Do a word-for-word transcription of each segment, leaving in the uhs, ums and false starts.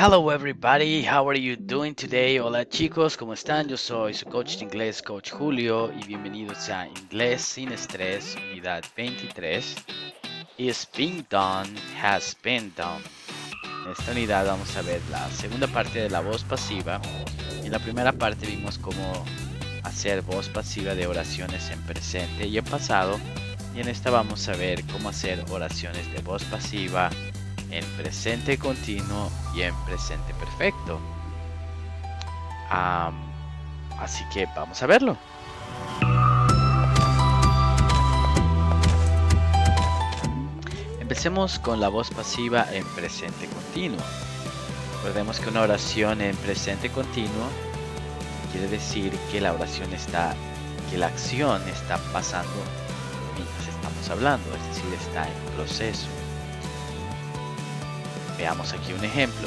Hello everybody, how are you doing today? Hola chicos, ¿cómo están? Yo soy su coach de inglés, Coach Julio, y bienvenidos a Inglés sin Estrés, unidad veintitrés. Is being done, has been done. En esta unidad vamos a ver la segunda parte de la voz pasiva. En la primera parte vimos cómo hacer voz pasiva de oraciones en presente y en pasado. Y en esta vamos a ver cómo hacer oraciones de voz pasiva en presente continuo y en presente perfecto. Um, así que vamos a verlo. Empecemos con la voz pasiva en presente continuo. Recordemos que una oración en presente continuo quiere decir que la oración está, que la acción está pasando mientras estamos hablando, es decir, está en proceso. Veamos aquí un ejemplo.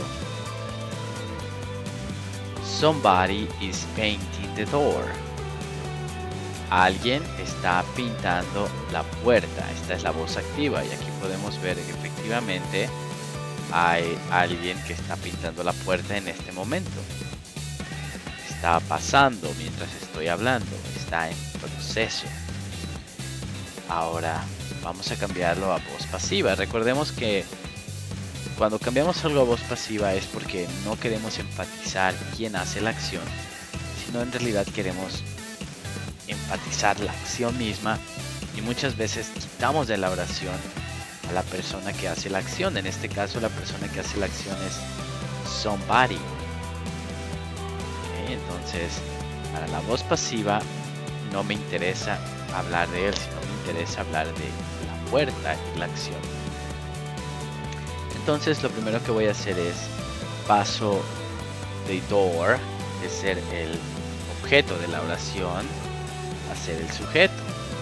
Somebody is painting the door. Alguien está pintando la puerta. Esta es la voz activa y aquí podemos ver que efectivamente hay alguien que está pintando la puerta en este momento. Está pasando mientras estoy hablando. Está en proceso. Ahora vamos a cambiarlo a voz pasiva. Recordemos que cuando cambiamos algo a voz pasiva es porque no queremos enfatizar quién hace la acción, sino en realidad queremos enfatizar la acción misma y muchas veces quitamos de la oración a la persona que hace la acción. En este caso la persona que hace la acción es somebody. ¿Okay? Entonces, para la voz pasiva no me interesa hablar de él, sino me interesa hablar de la puerta y la acción. Entonces lo primero que voy a hacer es paso de door, de ser el objeto de la oración, a ser el sujeto.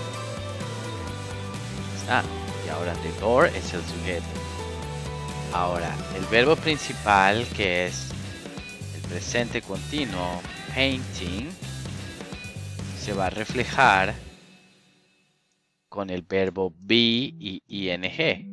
Ah, y ahora the door es el sujeto. Ahora, el verbo principal, que es el presente continuo, painting, se va a reflejar con el verbo be y ing.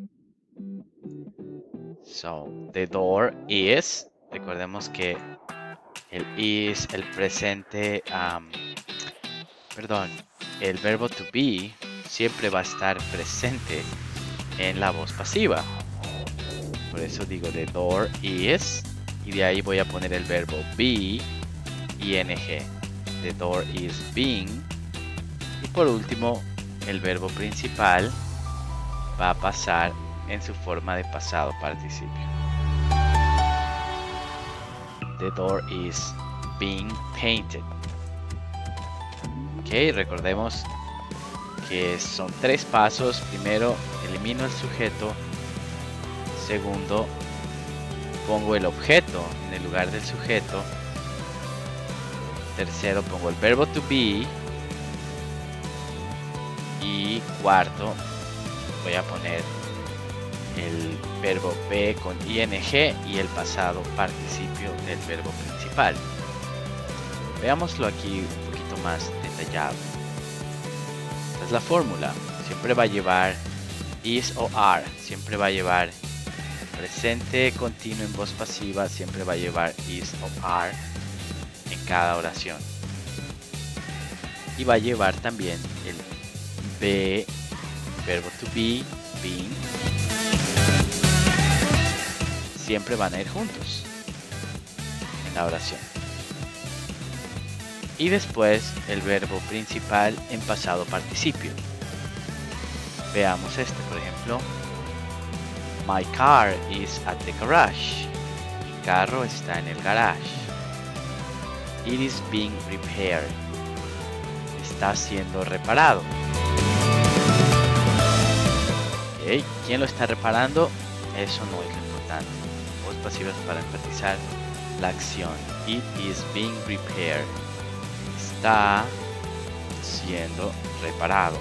So, the door is, recordemos que el is, el presente, um, perdón, el verbo to be siempre va a estar presente en la voz pasiva. Por eso digo the door is, y de ahí voy a poner el verbo be, ing. The door is being. Y por último, el verbo principal va a pasar en su forma de pasado participio. The door is being painted. Ok, recordemos que son tres pasos. Primero, elimino el sujeto. Segundo, pongo el objeto en el lugar del sujeto. Tercero, pongo el verbo to be. Y cuarto, voy a poner el verbo be con ing y el pasado participio del verbo principal. Veámoslo aquí un poquito más detallado. Esta es la fórmula. Siempre va a llevar is o are. Siempre va a llevar presente continuo en voz pasiva. Siempre va a llevar is o are en cada oración. Y va a llevar también el be, verbo to be, being. Siempre van a ir juntos en la oración. Y después el verbo principal en pasado participio. Veamos este, por ejemplo. My car is at the garage. Mi carro está en el garage. It is being repaired. Está siendo reparado. Okay. ¿Quién lo está reparando? Eso no es lo importante. Voz pasivas para enfatizar la acción. It is being repaired. Está siendo reparado.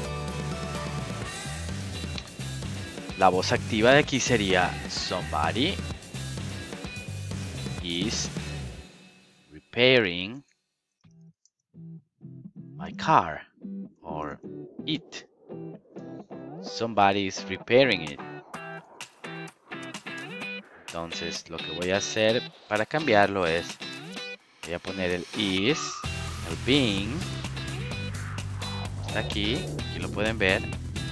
La voz activa de aquí sería somebody is repairing my car or it. Somebody is repairing it. Entonces lo que voy a hacer para cambiarlo es, voy a poner el is, el being, está aquí, aquí lo pueden ver,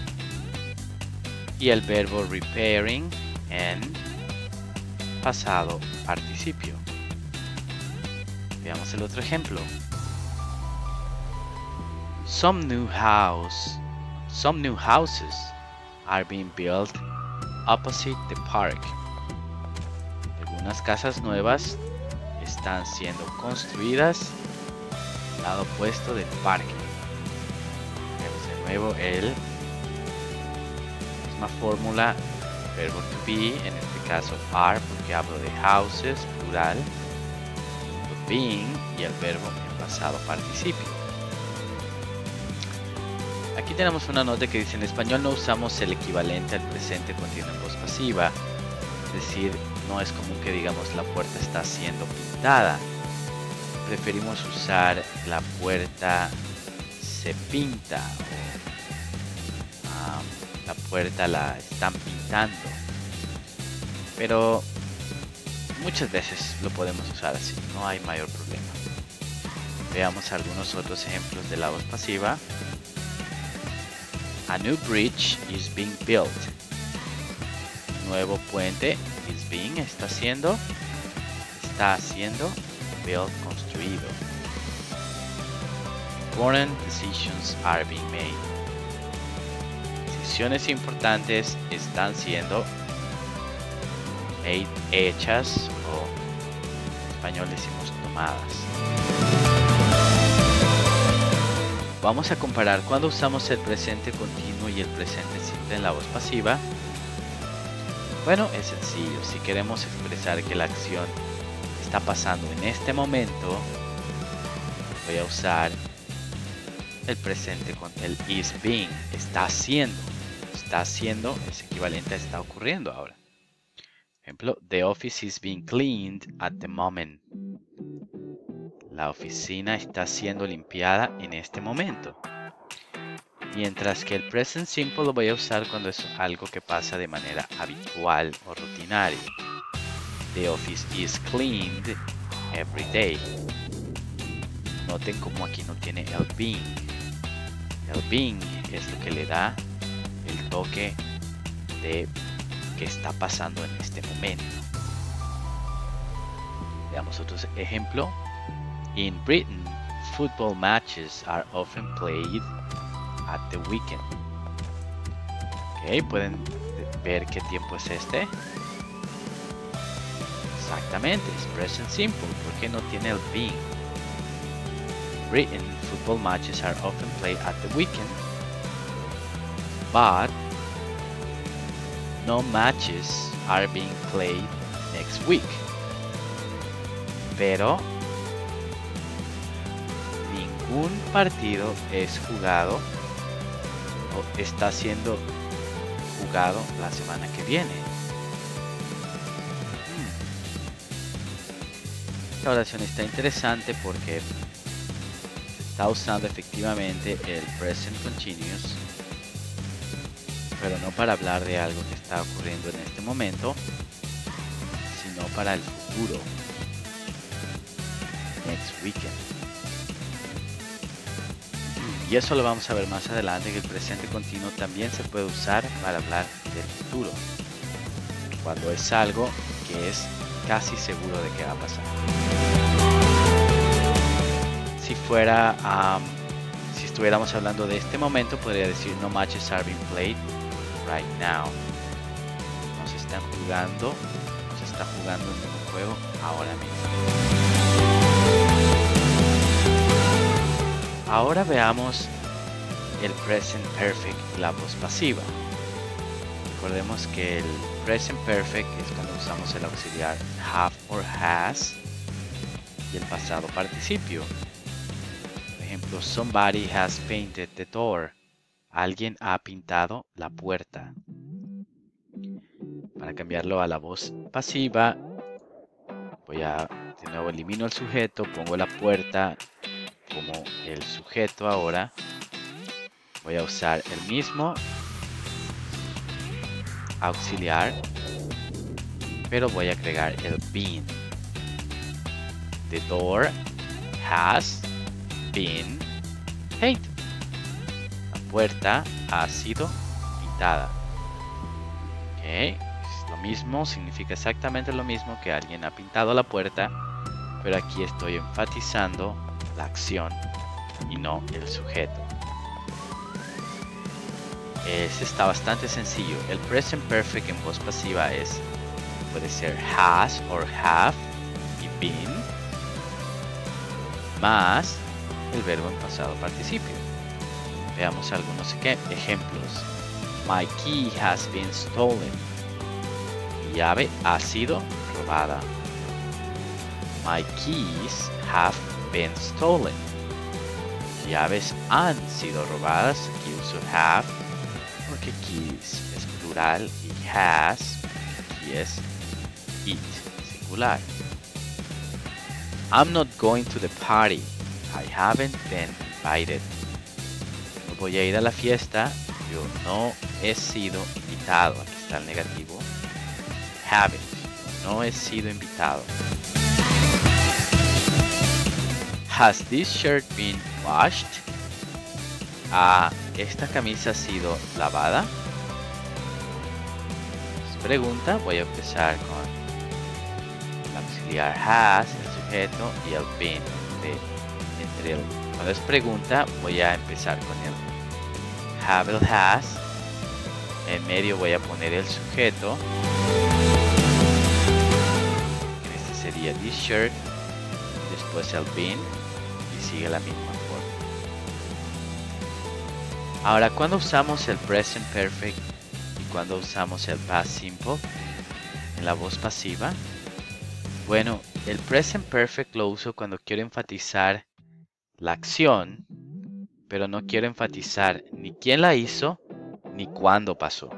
y el verbo repairing en pasado participio. Veamos el otro ejemplo. Some new house, some new houses are being built opposite the park. Algunas casas nuevas están siendo construidas al lado opuesto del parque. Vemos de nuevo el misma fórmula, verbo to be, en este caso are, porque hablo de houses, plural, being y el verbo en pasado participio. Aquí tenemos una nota que dice: en español no usamos el equivalente al presente continuo en voz pasiva, es decir, no es común que digamos la puerta está siendo pintada. Preferimos usar la puerta se pinta o um, la puerta la están pintando, pero muchas veces lo podemos usar así, no hay mayor problema. Veamos algunos otros ejemplos de la voz pasiva. A new bridge is being built. Nuevo puente is being, está siendo, está siendo, built, construido. Important decisions are being made. Decisiones importantes están siendo made, hechas, o en español decimos tomadas. Vamos a comparar cuando usamos el presente continuo y el presente simple en la voz pasiva. Bueno, es sencillo. Si queremos expresar que la acción está pasando en este momento, voy a usar el presente con el is being. Está haciendo. Está haciendo es equivalente a está ocurriendo ahora. Ejemplo, the office is being cleaned at the moment. La oficina está siendo limpiada en este momento. Mientras que el present simple lo voy a usar cuando es algo que pasa de manera habitual o rutinaria. The office is cleaned every day. Noten como aquí no tiene el being. El being es lo que le da el toque de que está pasando en este momento. Veamos otro ejemplo. In Britain, football matches are often played at the weekend. Ok, pueden ver qué tiempo es este. Exactamente, es present simple porque no tiene el being. Britain, football matches are often played at the weekend, but no matches are being played next week. Pero ningún partido es jugado o está siendo jugado la semana que viene. Esta oración está interesante porque se está usando efectivamente el present continuous, pero no para hablar de algo que está ocurriendo en este momento, sino para el futuro. Next weekend. Y eso lo vamos a ver más adelante, que el presente continuo también se puede usar para hablar del futuro, cuando es algo que es casi seguro de que va a pasar. Si fuera, um, si estuviéramos hablando de este momento, podría decir no matches are being played right now. No se están jugando, no se está jugando ningún juego ahora mismo. Ahora veamos el present perfect y la voz pasiva. Recordemos que el present perfect es cuando usamos el auxiliar have or has y el pasado participio. Por ejemplo, somebody has painted the door. Alguien ha pintado la puerta. Para cambiarlo a la voz pasiva, voy a de nuevo elimino el sujeto, pongo la puerta como el sujeto ahora. Voy a usar el mismo auxiliar pero voy a agregar el been. The door has been painted. La puerta ha sido pintada. Ok, es lo mismo, significa exactamente lo mismo que alguien ha pintado la puerta, pero aquí estoy enfatizando la acción y no el sujeto. Este está bastante sencillo. El present perfect en voz pasiva es, puede ser has or have y been más el verbo en pasado participio. Veamos algunos ejemplos. My key has been stolen. Mi llave ha sido robada. My keys have been stolen. Llaves han sido robadas. Aquí uso have porque keys es plural y has aquí es it, singular. I'm not going to the party. I haven't been invited. No voy a ir a la fiesta. Yo no he sido invitado. Aquí está el negativo. Haven't. No he sido invitado. Has this shirt been washed? ¿Ha esta camisa sido lavada? Es pregunta. Voy a empezar con el auxiliar has, el sujeto y el been. De, entre el, cuando es pregunta voy a empezar con el have, el has. En medio voy a poner el sujeto. Este sería this shirt. Después el been. Y sigue la misma forma. Ahora, cuando usamos el present perfect y cuando usamos el past simple en la voz pasiva, bueno, el present perfect lo uso cuando quiero enfatizar la acción, pero no quiero enfatizar ni quién la hizo ni cuándo pasó.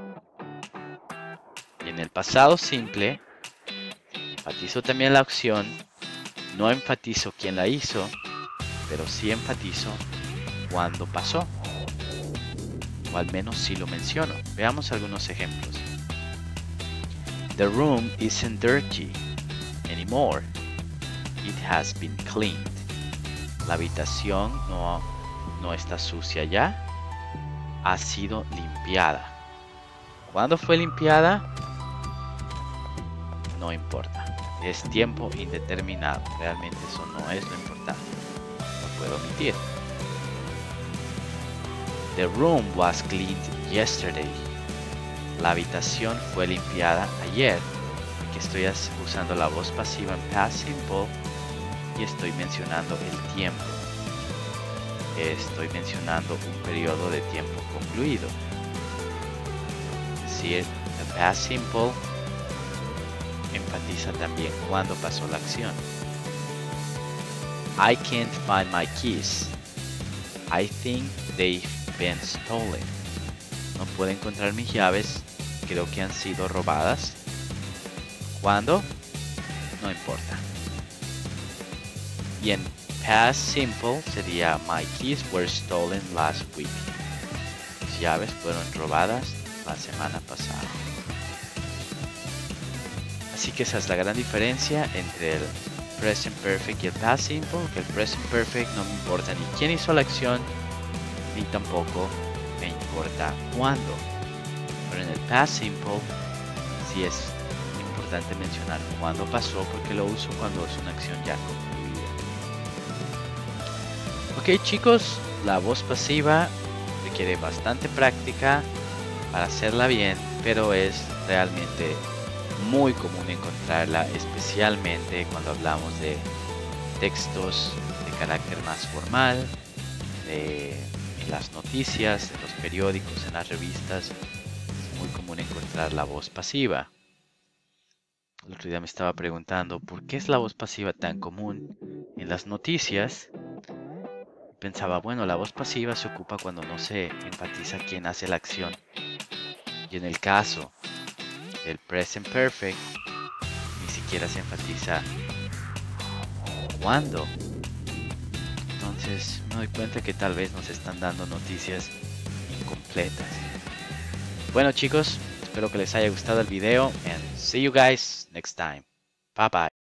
Y en el pasado simple, enfatizo también la acción, no enfatizo quién la hizo, pero sí enfatizo cuándo pasó. O al menos sí lo menciono. Veamos algunos ejemplos. The room isn't dirty anymore. It has been cleaned. La habitación no, no está sucia ya. Ha sido limpiada. ¿Cuándo fue limpiada? No importa. Es tiempo indeterminado. Realmente eso no es lo importante. Lo puedo omitir. The room was cleaned yesterday. La habitación fue limpiada ayer. Aquí estoy usando la voz pasiva en past simple y estoy mencionando el tiempo. Estoy mencionando un periodo de tiempo concluido. Es decir, el past simple enfatiza también cuándo pasó la acción. I can't find my keys. I think they've been stolen. No puedo encontrar mis llaves. Creo que han sido robadas. ¿Cuándo? No importa. Y en past simple sería my keys were stolen last week. Mis llaves fueron robadas la semana pasada. Así que esa es la gran diferencia entre el present perfect y el past simple. Que el present perfect no me importa ni quién hizo la acción, ni tampoco me importa cuándo. Pero en el past simple sí es importante mencionar cuándo pasó, porque lo uso cuando es una acción ya concluida. Ok, chicos, la voz pasiva requiere bastante práctica para hacerla bien, pero es realmente muy común encontrarla, especialmente cuando hablamos de textos de carácter más formal, de en las noticias, en los periódicos, en las revistas. Es muy común encontrar la voz pasiva. El otro día me estaba preguntando por qué es la voz pasiva tan común en las noticias. Pensaba, bueno, la voz pasiva se ocupa cuando no se enfatiza quién hace la acción. Y en el caso del present perfect, ni siquiera se enfatiza cuándo. Entonces me doy cuenta que tal vez nos están dando noticias incompletas. Bueno, chicos, espero que les haya gustado el video and see you guys next time. Bye bye.